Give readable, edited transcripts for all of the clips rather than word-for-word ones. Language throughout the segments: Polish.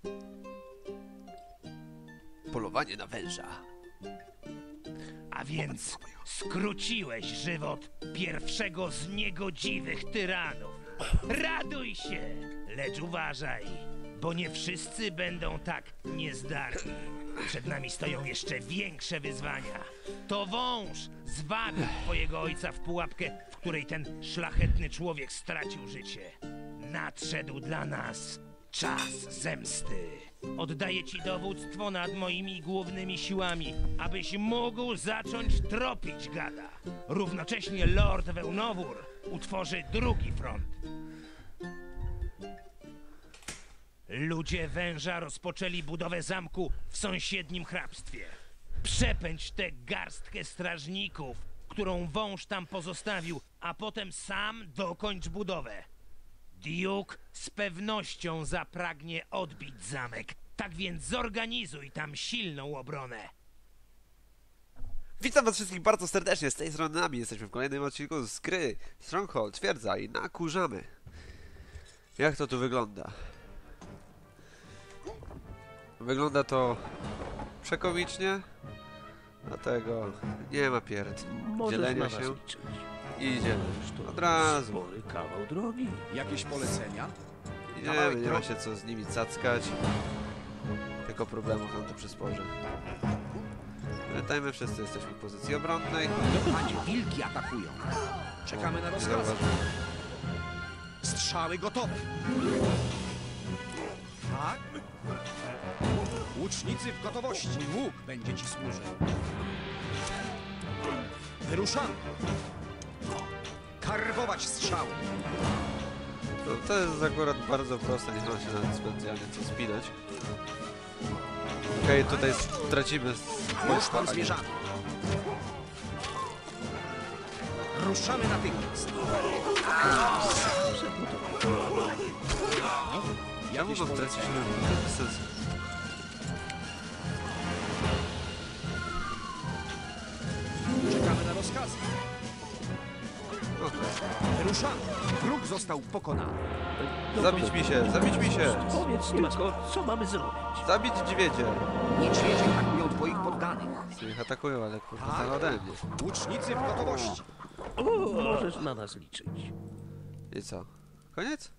Polowanie na węża. A więc skróciłeś żywot pierwszego z niegodziwych tyranów. Raduj się, lecz uważaj, bo nie wszyscy będą tak niezdarni. Przed nami stoją jeszcze większe wyzwania. To wąż zwabił twojego ojca w pułapkę, w której ten szlachetny człowiek stracił życie. Nadszedł dla nas czas zemsty. Oddaję ci dowództwo nad moimi głównymi siłami, abyś mógł zacząć tropić gada. Równocześnie Lord Wełnowór utworzy drugi front. Ludzie węża rozpoczęli budowę zamku w sąsiednim hrabstwie. Przepędź tę garstkę strażników, którą wąż tam pozostawił, a potem sam dokończ budowę. Duke z pewnością zapragnie odbić zamek, tak więc zorganizuj tam silną obronę. Witam was wszystkich bardzo serdecznie, z tej strony Nami. Jesteśmy w kolejnym odcinku z gry Stronghold, twierdza i nakurzamy. Jak to tu wygląda? Wygląda to przekomicznie, dlatego nie ma dzielenia się i idziemy od razu. Spory kawał drogi. Jakieś polecenia? Idziemy, nie ma się co z nimi cackać. Tylko problemów nam to przysporzy. Pamiętajmy, wszyscy jesteśmy w pozycji obronnej. Panie, wilki atakują. Czekamy na rozkazy. Strzały gotowe. Tak? Łucznicy w gotowości. Mój łuk będzie ci służył. Wyruszamy. Karbować strzały. No, to jest akurat bardzo proste, nie ma się nawet specjalnie co spinać. Okej, tutaj stracimy Już tam zmierzamy. Ruszamy natychmiast. Czemu Jakieś mam tracić polecenia? ludzi? Bez sensu. Czekamy na rozkazy. Okej. Wyruszamy. Wróg został pokonany. Zabić mi się, zabić mi się! Powiedz tylko, co mamy zrobić. Zabić niedźwiedzie! Niedźwiedzie atakują twoich poddanych. Ich atakują, ale kurwa ode mnie. Łucznicy w gotowości. Możesz na nas liczyć. I co? Koniec?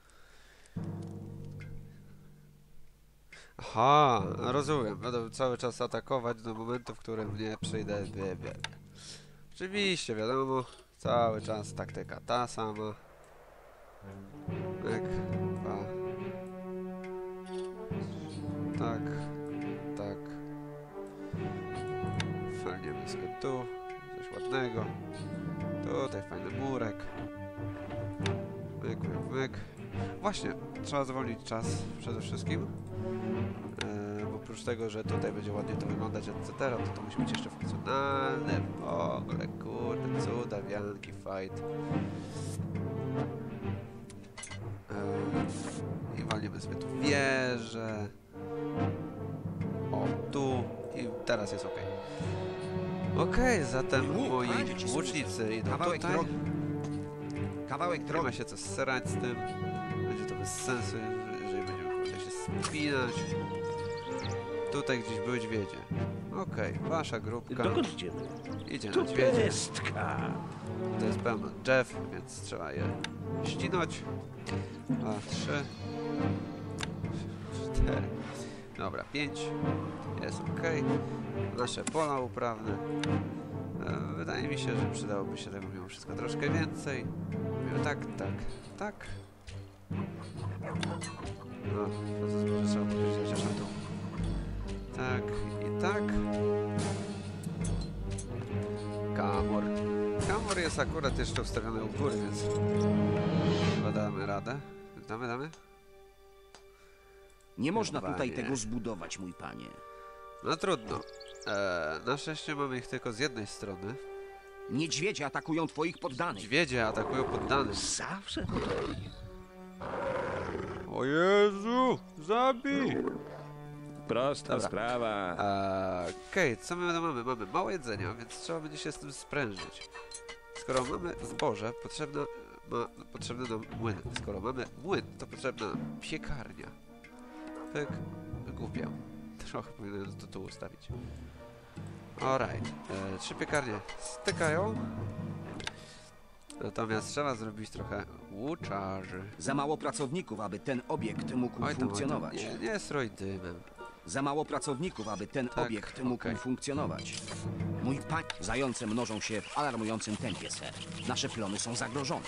Aha, rozumiem. Będę cały czas atakować do momentu, w którym nie przyjdę. Oczywiście, wiadomo. Cały czas taktyka ta sama. Tak, dwa. Tak, tak. Fajnie blisko tu. Coś ładnego. Tutaj fajny murek. Myk, myk, myk. Właśnie, trzeba zwolnić czas przede wszystkim. Bo oprócz tego, że tutaj będzie ładnie to wyglądać, etc., to musi być jeszcze funkcjonalne. W ogóle, kurde, cuda, wianki, fight. I walniemy sobie tu wieżę. O, tu. I teraz jest ok. Okej, zatem moi łucznicy idą Kawałek tutaj. drogi. Kawałek Nie drogi. ma się co srać z tym. Będzie to bez sensu, jeżeli będziemy chcieli się spinać. Tutaj gdzieś były niedźwiedzie. Okej, wasza grupka Dokąd idziemy? idzie na To niedźwiedzie. pestka. To jest pełno drzew, więc trzeba je ścinać. 2, 3, 4. Dobra, 5. Jest ok. Nasze pola uprawne. Wydaje mi się, że przydałoby się tego mimo wszystko troszkę więcej. Mówię tak, tak, tak. No, to zazwyczaj trzeba powiedzieć chociaż na tu. Tak i tak. Kamor. Kamor jest akurat jeszcze ustawiony u góry, więc chyba damy radę. Damy? Nie można Chyba tutaj nie. tego zbudować, mój panie. No trudno. Na szczęście mamy ich tylko z jednej strony. Niedźwiedzie atakują twoich poddanych. Niedźwiedzie atakują poddanych. Zawsze tutaj. O Jezu! Zabij! Prosta Dobra. sprawa. Okej, co my mamy? Mamy mało jedzenia, więc trzeba będzie się z tym sprężyć. Skoro mamy zboże, potrzebny nam młyn. Skoro mamy młyn, to potrzebna nam piekarnia. Pyk. Głupio. Trochę powinienem to tu ustawić. Alright. 3 piekarnie stykają. Natomiast trzeba zrobić trochę łuczarzy. Za mało pracowników, aby ten obiekt mógł funkcjonować. Nie stroj dymem. Za mało pracowników, aby ten Tak, obiekt mógł okej. funkcjonować. Mój pan... Zające mnożą się w alarmującym tempie, ser. Nasze plony są zagrożone.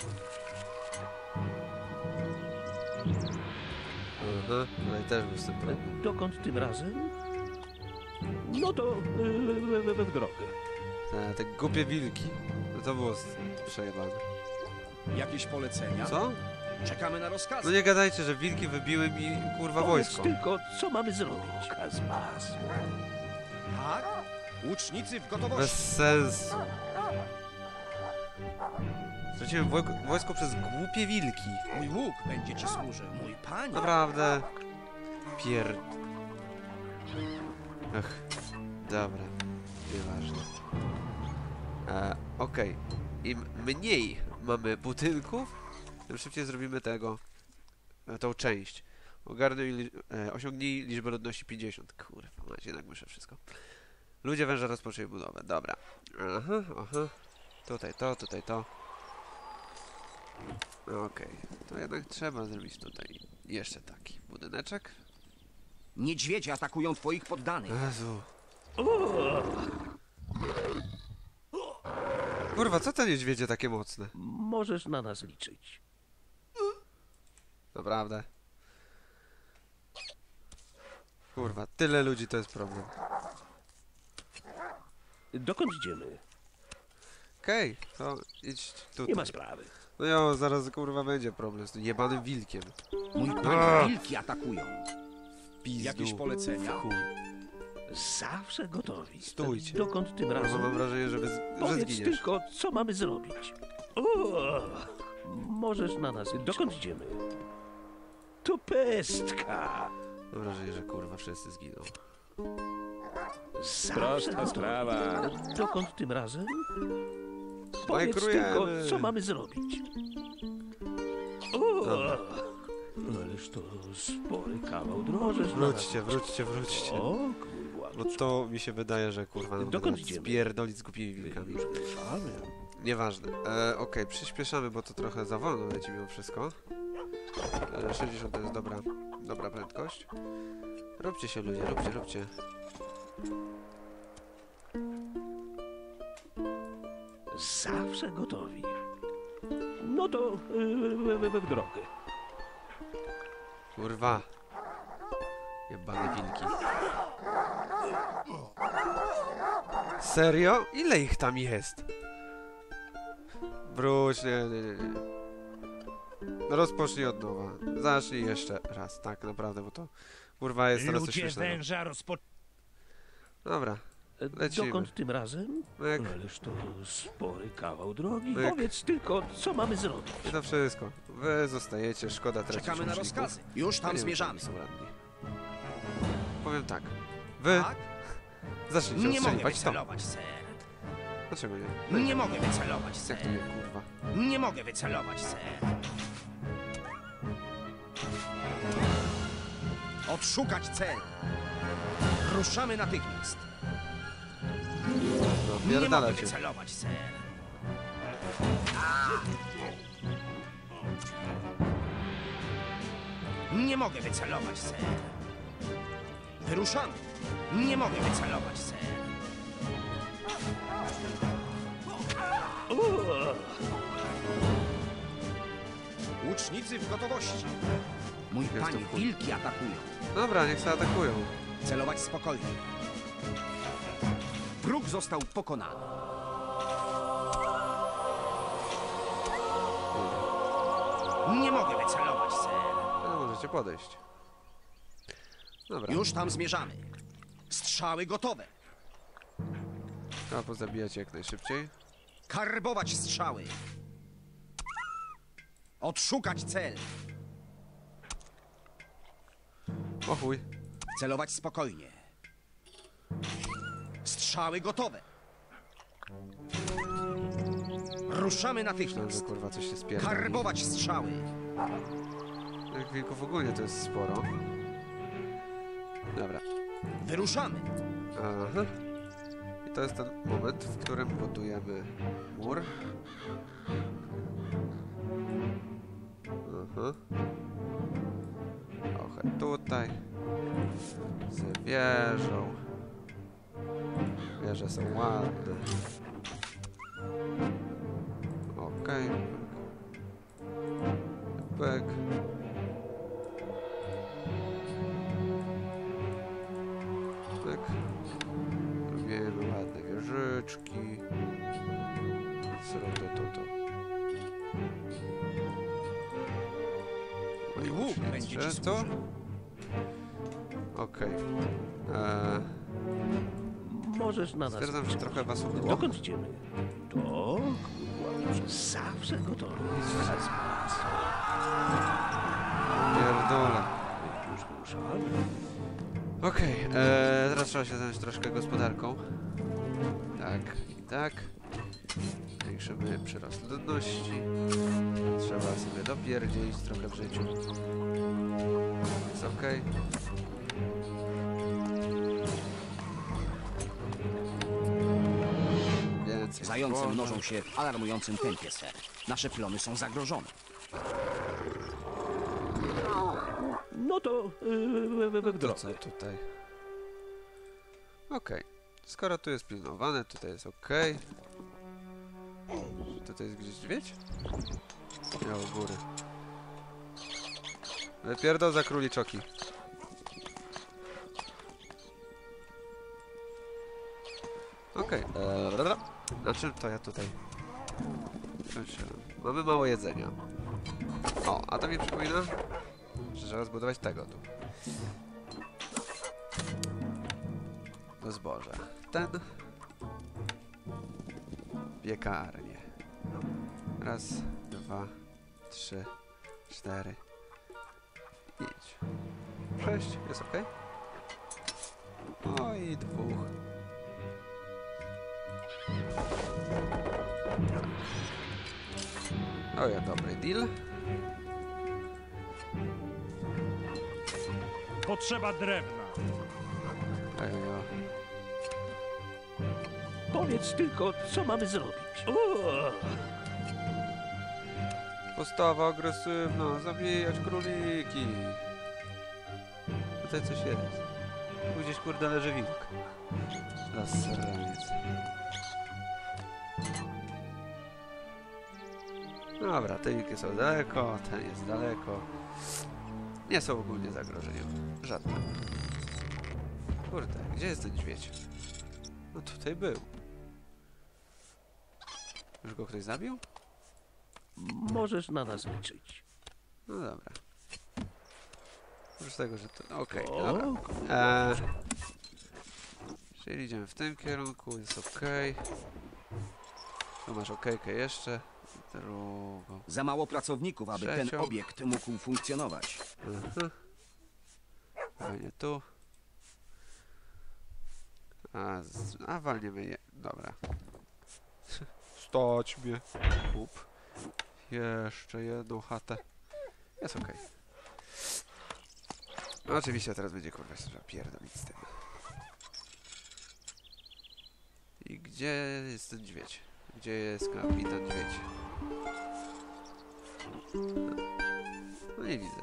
Aha, tutaj też był z tym problem. Dokąd tym razem? No to w drogę. Te głupie wilki. No to było przejebane. Jakieś polecenia? Co? Czekamy na rozkazy. No nie gadajcie, że wilki wybiły mi kurwa Powiedz wojsko. tylko, co mamy zrobić. Kaz masła. Tak? Łucznicy w Bez gotowości. sensu. Straciłem wojsko przez głupie wilki. Mój łuk będzie ci służył, mój panie. Naprawdę. Ach, dobra. Nieważne. Okej. Im mniej mamy budynków, tym szybciej zrobimy tą część. Osiągnij liczbę ludności 50. Kurwa, macie, jednak muszę wszystko. Ludzie węża rozpoczęli budowę. Dobra. Aha. Tutaj to. Okej. To jednak trzeba zrobić tutaj jeszcze taki budyneczek. Niedźwiedzie atakują twoich poddanych. Jezu. Kurwa, co te niedźwiedzie takie mocne? Możesz na nas liczyć. Naprawdę. Kurwa, tyle ludzi to jest problem. Dokąd idziemy? Okej, to idź tutaj. Nie ma sprawy. No jo, zaraz kurwa będzie problem z tym jebanym wilkiem. Mój panie, wilki atakują. Pizdu. Jakieś polecenia? Chuj. Zawsze gotowi. Stójcie. Dokąd tym Kurwa, razem? mam wrażenie, że Powiedz zginiesz. tylko, co mamy zrobić. Możesz na nas liczyć. Dokąd idziemy? To pestka. Mam wrażenie, że kurwa wszyscy zginą. Zawsze Prosta gotowi. sprawa. Dokąd tym razem? Powiedz Majkrujemy. tylko, co mamy zrobić. Dobra. Ależ to spory kawał drogi. Możesz na nas Wróćcie. O, kurwa. Bo to mi się wydaje, że kurwa nam Dokąd będą idziemy? spierdolić z głupimi wilkami. Już wyszamy. Nieważne. Okej, przyspieszamy, bo to trochę za wolno leci mimo wszystko. 60 to jest dobra prędkość. Róbcie się ludzie, róbcie. Zawsze gotowi. No to w drogę. Kurwa. Jebane wilki. Serio? Ile ich tam jest? Wróć, nie. No rozpocznij od nowa. Zacznij jeszcze raz, tak naprawdę, bo to kurwa jest teraz coś Ludzie śmiesznego. węża Dobra, lecimy. Dokąd tym razem? Myk. Ależ to spory kawał drogi. Myk. Powiedz tylko, co mamy zrobić. I to wszystko. Wy zostajecie, szkoda tracić Czekamy na łuczników. rozkazy. Już Ja tam nie wiem, zmierzamy. czy oni są radni. Powiem tak. Wy Tak? zacznijcie Nie mogę ostrzeliwać to. wycelować, ser. Dlaczego nie? Nie mogę wycelować, Jak to ser. nie, kurwa? Nie mogę wycelować, ser. Odszukać cel. Ruszamy natychmiast. No, Nie mogę pierdala cię. wycelować, ser. Nie mogę wycelować, ser. Wyruszamy. Nie mogę wycelować, ser. Łucznicy w gotowości. Mój Jestem panie, w chuj. wilki atakują. Dobra, niech się atakują. Celować spokojnie. Wróg został pokonany. Nie mogę wycelować, ser. No, możecie podejść. Dobra, Już tam zmierzamy. Strzały gotowe. trzeba pozabijać jak najszybciej. Karbować strzały. Odszukać cel. O chuj. Celować spokojnie. Strzały gotowe. Ruszamy Myślałem, że natychmiast. kurwa coś się spierdoli. Karbować strzały. Jak wilków ogólnie to jest sporo. Dobra. Wyruszamy! Aha. I to jest ten moment, w którym budujemy mur. Aha. Trochę tutaj. Z wieżą. Wieże są ładne. Okej. Pyk. Pyk. Robimy ładne wieżyczki. To. Mój łuk będzie ci Jeszcze to? służył. Okej. Możesz na nas Stwierdzam, że liczyć. trochę was ubyło. Dokąd idziemy? To zawsze gotowy. Pierdolę. Już wyruszamy. Okej, teraz trzeba się zająć troszkę gospodarką. Tak i tak. Zwiększymy przyrost ludności. Trzeba sobie dopierdzielić trochę w życiu. Jest okej. Więcej Zające zboża. mnożą się w alarmującym tempie, ser. Nasze plony są zagrożone. No to w To drodze. co tutaj? Okej. Skoro tu jest pilnowane, tutaj jest okej. Tutaj jest gdzieś niedźwiedź? Ja u góry. Wypierdol za króliczoki. Okej. Na czym to ja tutaj? Mamy mało jedzenia. O, a to mi przypomina, że trzeba zbudować tego tu. Do zboża. Ten. Piekarnię. Raz, dwa, trzy, cztery, pięć, sześć. Jest ok? No i dwóch. O ja, dobry deal. Potrzeba drewna. Ejo. Powiedz tylko, co mamy zrobić. Postawa agresywna, zabijać króliki. Tutaj coś jest. Tu gdzieś kurde leży wilk. Zasraniec. Dobra, te wilki są daleko, ten jest daleko. Nie są ogólnie zagrożeniem. Żadne. Kurde, gdzie jest ten niedźwiedź? No tutaj był. Już go ktoś zabił? Możesz na nas liczyć. No dobra. Oprócz tego, że to... Okej, O, dobra. Czyli idziemy w tym kierunku, jest okej. Tu masz okejkę jeszcze. Drugą. Za mało pracowników, aby ten Trzecią. obiekt mógł funkcjonować. Fajnie tu. A walniemy je. Dobra. Stać mnie. Kup. Jeszcze jedną chatę. Jest okej. No oczywiście teraz będzie kurwa się trzeba pierdolić z tym. I gdzie jest ten niedźwiedź? Gdzie jest kapitan niedźwiedź? No nie widzę.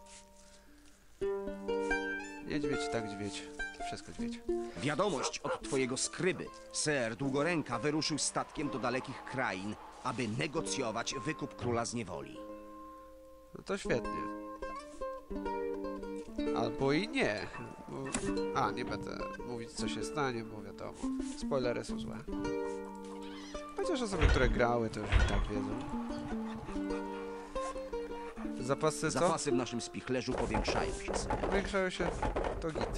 Niedźwiedź, tak niedźwiedź. Wszystko niedźwiedź. Wiadomość od twojego skryby. Ser Długoręka wyruszył statkiem do dalekich krain, aby negocjować wykup króla z niewoli. No to świetnie. Albo i nie. A, nie będę mówić, co się stanie, bo wiadomo. Spoilery są złe. Chociaż osoby, które grały, to już i tak wiedzą. Zapasy co? Zapasy w naszym spichlerzu powiększają się, ser. Powiększają się, to git.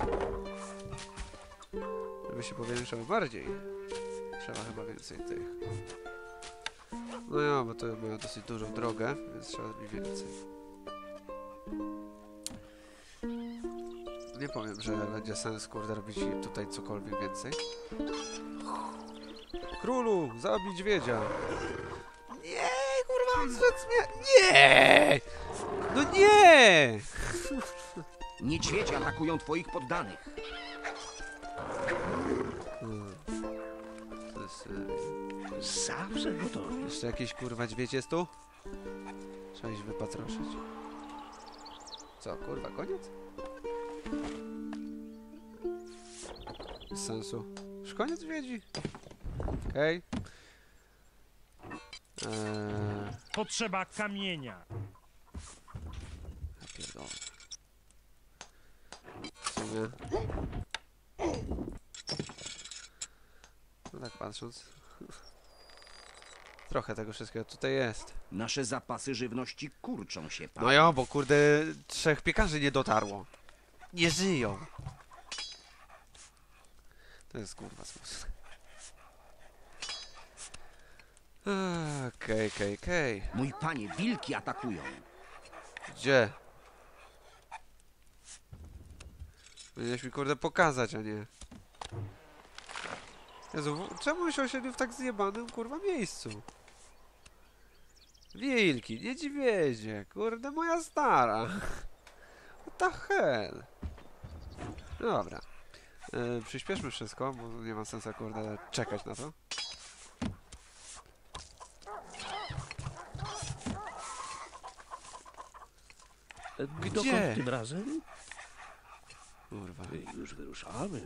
Żeby się powiększały bardziej, trzeba chyba więcej tych. No ja, bo to mają dosyć dużą drogę, więc trzeba mi więcej. Nie powiem, że będzie sens, kurde, robić tutaj cokolwiek więcej. Królu, zabij niedźwiedzia! Nie, kurwa, on zrzec mnie! Nie! No nie! Niedźwiedzie atakują twoich poddanych. Zawsze gotowi. Jeszcze jakiś kurwa dźwiedź jest tu? Trzeba iść wypatroszyć. Co, kurwa, koniec? Bez sensu. Już koniec dźwiedzi? Okej. Potrzeba kamienia. Ja pierdolę. W sumie... No tak patrząc... Trochę tego wszystkiego tutaj jest. Nasze zapasy żywności kurczą się, No ja, bo kurde 3 piekarzy nie dotarło. Nie żyją. To jest kurwa smutne. Okej. Mój panie, wilki atakują. Gdzie? Powinieneś mi kurde pokazać, a nie. Jezu, czemu on się osiedlił w tak zjebanym kurwa miejscu? Wilki, nie niedźwiedzie, kurde moja stara. What the hell? No dobra. Przyspieszmy wszystko, bo nie ma sensu kurde czekać na to. Dokąd tym razem? Kurwa. Już wyruszamy.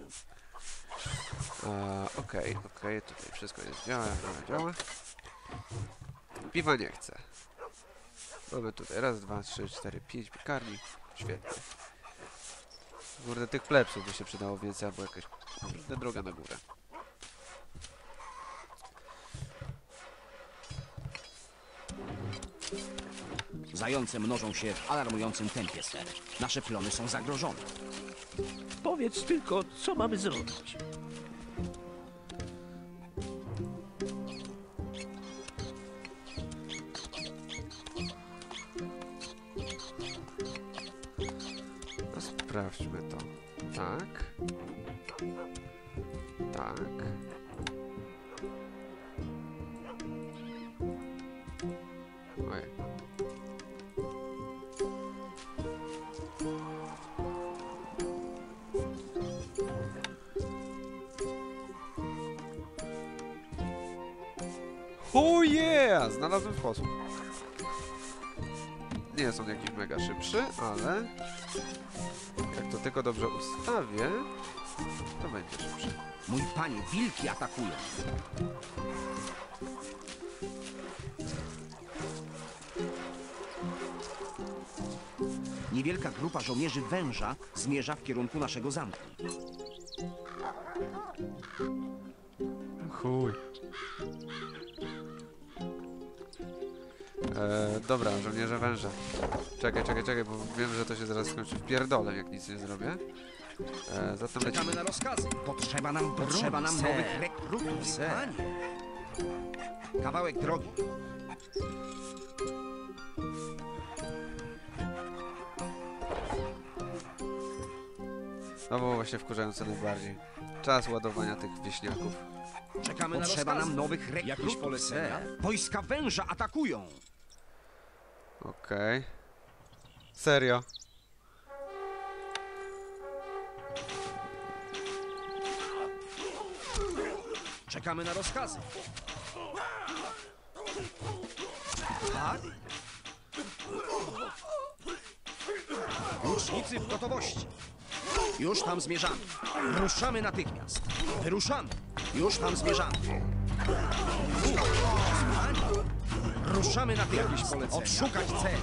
Okej, tutaj wszystko jest działa. Piwa nie chcę. Mamy tutaj raz, 2, 3, 4, 5 piekarni. Świetnie. Kurde, tych plepsów by się przydało więcej, albo jakaś kurde droga na górę. Zające mnożą się w alarmującym tempie, ser. Nasze plony są zagrożone. Powiedz tylko, co mamy zrobić. No sprawdźmy to. Tak. Tak. Ojej. Oh yeah! Znalazłem sposób. Nie jest on jakiś mega szybszy, ale jak to tylko dobrze ustawię, to będzie szybszy. Mój panie, wilki atakują. Niewielka grupa żołnierzy węża zmierza w kierunku naszego zamku. Chuj. Dobra, żołnierze węża. Czekaj, bo wiem, że to się zaraz skończy w pierdolę, jak nic nie zrobię. Zatem Czekamy lecimy. na rozkazy. Potrzeba nam nowych rekrutów, panie. Kawałek drogi. No było właśnie wkurzające najbardziej. Czas ładowania tych wieśniaków. Czekamy na rozkazy. Potrzeba nam nowych rekrutów, ser. Wojska węża atakują. Okej. Serio? Czekamy na rozkazy. Tak? Łucznicy w gotowości. Już tam zmierzamy. Ruszamy natychmiast. Wyruszamy. Już tam zmierzamy. Ruszamy natychmiast. Odszukać cel.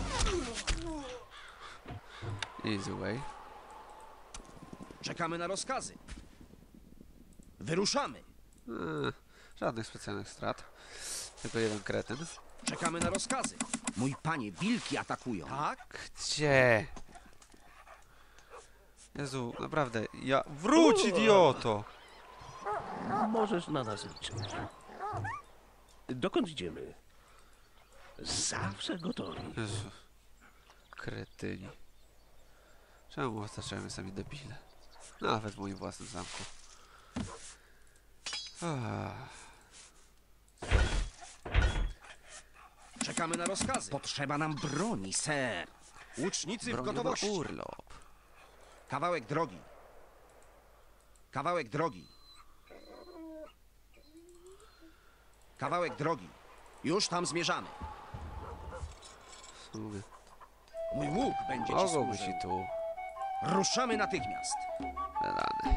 Easy way. Czekamy na rozkazy. Wyruszamy. Żadnych specjalnych strat. Tylko jeden kretyn. Czekamy na rozkazy. Mój panie, wilki atakują. Tak? Gdzie? Jezu, naprawdę, Wróć, idioto! Możesz na nas liczyć. Dokąd idziemy? Zawsze gotowi. Jezu. Kretyni. Czemu otaczamy sami debile? Nawet w moim własnym zamku. Czekamy na rozkazy. Potrzeba nam broni, ser. Łucznicy w Bronię na gotowości. urlop. Kawałek drogi. Kawałek drogi. Kawałek drogi. Już tam zmierzamy. W sumie. Mój łuk będzie ci Mogą być służył. i tu. Ruszamy natychmiast. Rany.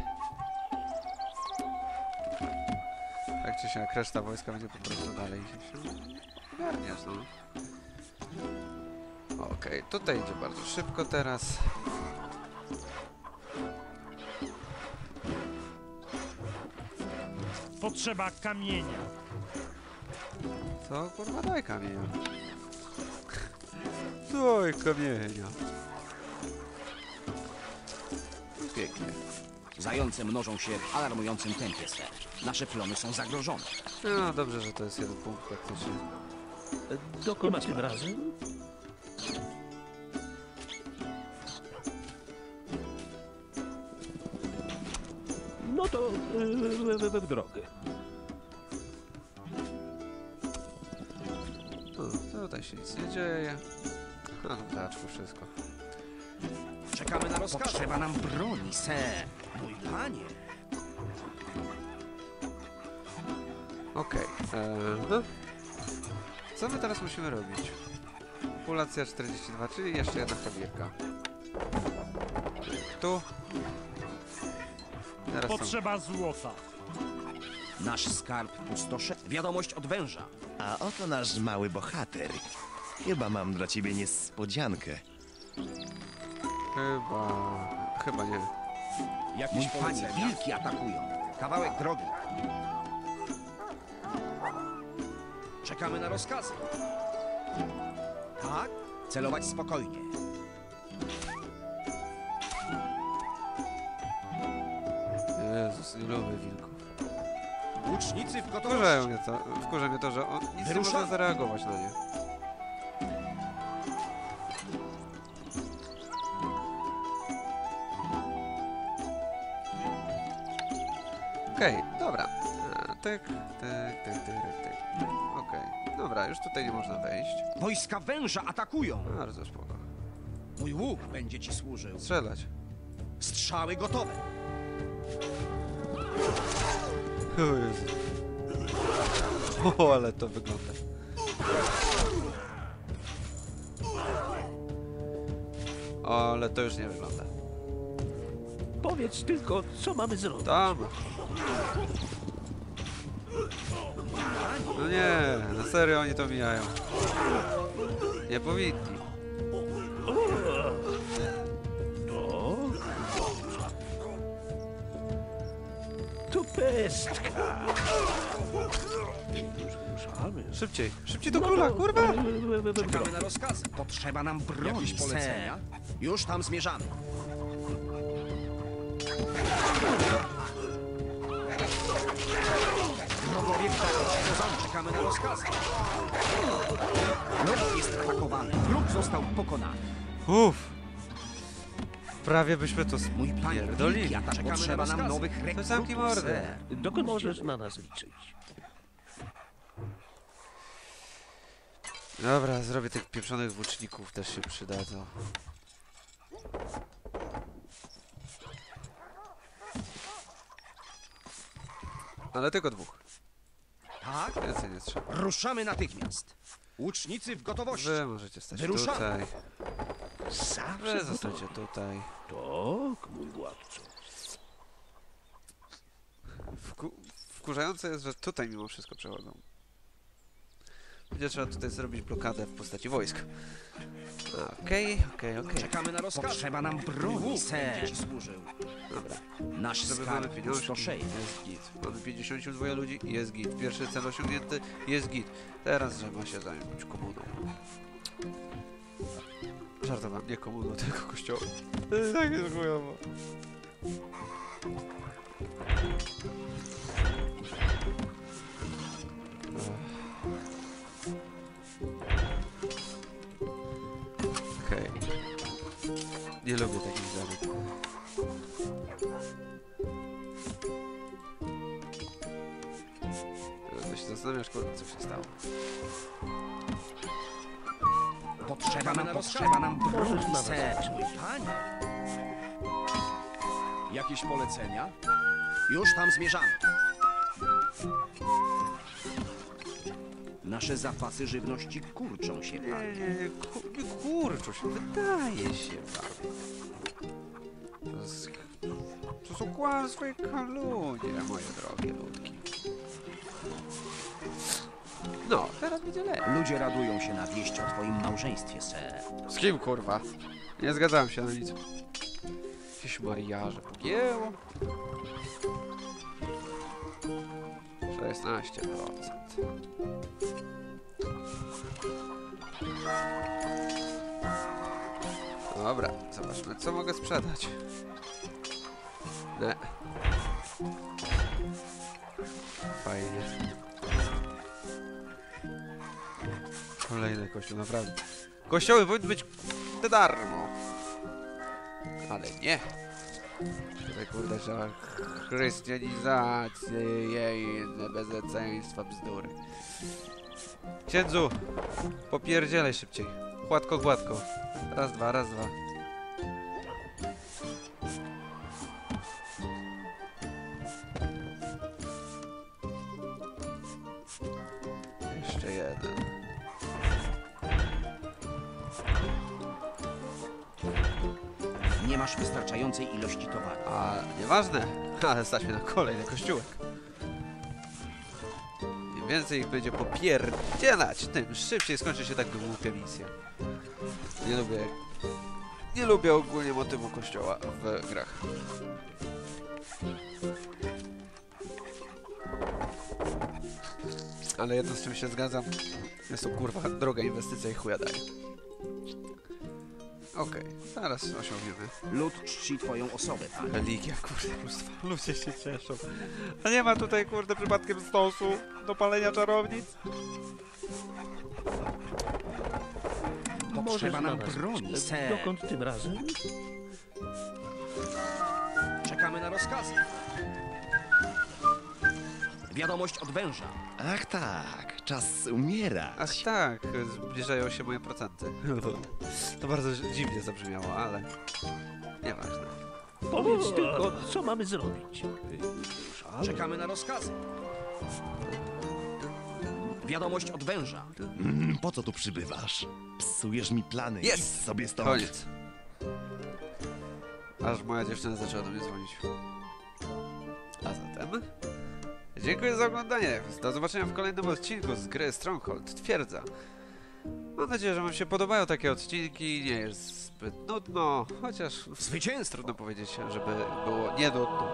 Tak czy siak reszta wojska będzie po prostu dalej się ogarniać, no. Okej, tutaj idzie bardzo szybko teraz. Potrzeba kamienia. Co? Kurwa, daj kamienia. Daj kamienia. Pięknie. Zające mnożą się w alarmującym tempie, ser. Nasze plony są zagrożone. No dobrze, że to jest jeden punkt praktycznie. Dokąd tym razem? No to w drogę. No, tutaj się nic nie dzieje. No, zaczku wszystko. Czekamy na rozkaz. Potrzeba nam broni, ser. Mój panie. Okej. No. Co my teraz musimy robić? Populacja 42, czyli jeszcze jedna fabryka. Tu. Teraz są. Potrzeba złota. Nasz skarb pustosze. Wiadomość od węża. A oto nasz mały bohater. Chyba mam dla ciebie niespodziankę. Chyba nie. Mój panie, wilki atakują. Kawałek drogi. Czekamy na rozkazy. Tak? Celować spokojnie. Jezus, nie lubię wilków. Łucznicy w gotowości. Wkurza mnie to, że on nic nie Wyruszamy. może zareagować na nie. Okej, dobra. Tyk. Okej, dobra, już tutaj nie można wejść. Wojska węża atakują. Bardzo spoko. Mój łuk będzie ci służył. Strzelać. Strzały gotowe. O Jezu. O, ale to wygląda. Ale to już nie wygląda. Powiedz tylko, co mamy zrobić. Tam. No nie, na serio oni to mijają. Nie powinni. To pestka. Ruszamy. Szybciej, szybciej do króla, kurwa! Czekamy na rozkazy. Potrzeba nam broni, Jakieś polecenia? ser. Już tam zmierzamy. Wrogowie w drodze. Czekamy na rozkazy. Lud jest atakowany. Wróg został pokonany. Uff. Prawie byśmy to Mój panie, spierdolili. wilki atakują. Potrzeba nam nowych To rekrutów, zamknij mordę. ser. Dokąd możesz na nas liczyć? Dobra, zrobię tych pieprzonych włóczników, też się przydadzą. Ale tylko dwóch. Tak? Więcej nie trzeba. Ruszamy natychmiast. Łucznicy w gotowości. Wy możecie stać Wyruszamy. tutaj. Zawsze Wy zostańcie tutaj. Tak, mój władco. Wkurzające jest, że tutaj mimo wszystko przechodzą. Będzie trzeba tutaj zrobić blokadę w postaci wojsk. Okej. Czekamy na rozkaz. Potrzeba nam broni, ser. Dobra. Nasz Żeby skarb mamy pieniążki, pustoszeje. jest git. Mamy 52 ludzi, jest git. Pierwszy cel osiągnięty, jest git. Teraz trzeba się zająć komuną. Żartowałem, nie komuną, tylko kościołem. Tak jest chujowo. Okej. Nie lubię takich zadań. To się zastanawiasz, kurwa, co się stało. Potrzeba nam broni, Możesz na nas ser. liczyć. Mój panie. Jakieś polecenia? Już tam zmierzamy. Nasze zapasy żywności kurczą się, panie. Nie kurczą się, wydaje się wam. To są kłamstwa i kalunie, moje drogie ludki. No, teraz będzie lepiej. Ludzie radują się na wieść o twoim małżeństwie, ser. Z kim, kurwa? Nie zgadzałem się na nic. Jakieś mariaże pogięło. 16%. Dobra, zobaczmy, co mogę sprzedać. Nie. Fajnie. Kolejny kościół, naprawdę. Kościoły powinny być za darmo. Ale nie. Tutaj kurde trzeba chrystianizację jej bezeceństwa bzdury. Księdzu, popierdzielaj szybciej. Gładko, gładko. Raz, dwa, raz, dwa. Jeszcze jeden. Nie masz wystarczającej ilości towaru. A nieważne, ale stać mnie na kolejny kościółek. Im więcej ich będzie popierdzielać, tym szybciej skończy się tak głupia misja. Nie lubię ogólnie motywu kościoła w grach. Ale jedno z czym się zgadzam, jest to kurwa droga inwestycja i chuja daje. Okej, zaraz osiągniemy. Lud czci twoją osobę, panie. Religia, kurde, mnóstwo. Ludzie się cieszą. A nie ma tutaj, kurde, przypadkiem stosu do palenia czarownic? Potrzeba nam znalazł. broni, ser. Dokąd tym razem? Czekamy na rozkazy. Wiadomość od węża. Ach tak, czas umierać. Ach tak, zbliżają się moje procenty. To bardzo dziwnie zabrzmiało, ale nieważne. Powiedz tylko, co mamy zrobić. Czekamy na rozkazy. Wiadomość od węża. Po co tu przybywasz? Psujesz mi plany. Jest! Idź sobie stąd. Koniec. Aż moja dziewczyna zaczęła do mnie dzwonić. A zatem... Dziękuję za oglądanie. Do zobaczenia w kolejnym odcinku z gry Stronghold Twierdza. Mam nadzieję, że wam się podobają takie odcinki. Nie jest zbyt nudno, chociaż Zwycięstwo. trudno powiedzieć, żeby było nie nudno.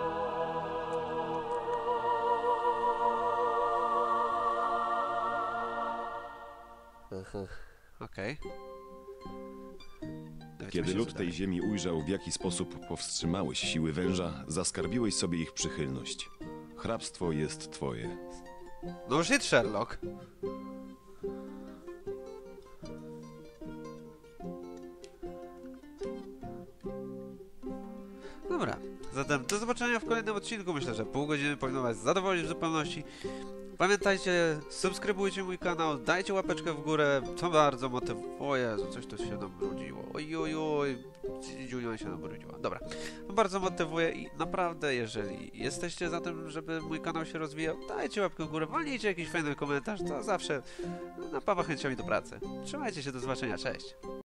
Okej. Dowiedzmy Kiedy się, lud co tej dalej. ziemi ujrzał, w jaki sposób powstrzymałeś siły węża, zaskarbiłeś sobie ich przychylność. Hrabstwo jest twoje. No już jest Sherlock. Dobra, zatem do zobaczenia w kolejnym odcinku. Myślę, że pół godziny powinno was zadowolić w zupełności. Pamiętajcie, subskrybujcie mój kanał, dajcie łapeczkę w górę, to bardzo motywuje. Jezu, coś tu się nam brudziło. Oj, Dziunia się nam brudziła. Dobra, to bardzo motywuje i naprawdę, jeżeli jesteście za tym, żeby mój kanał się rozwijał, dajcie łapkę w górę, walnijcie jakiś fajny komentarz, to zawsze napawa chęciami do pracy. Trzymajcie się, do zobaczenia, cześć!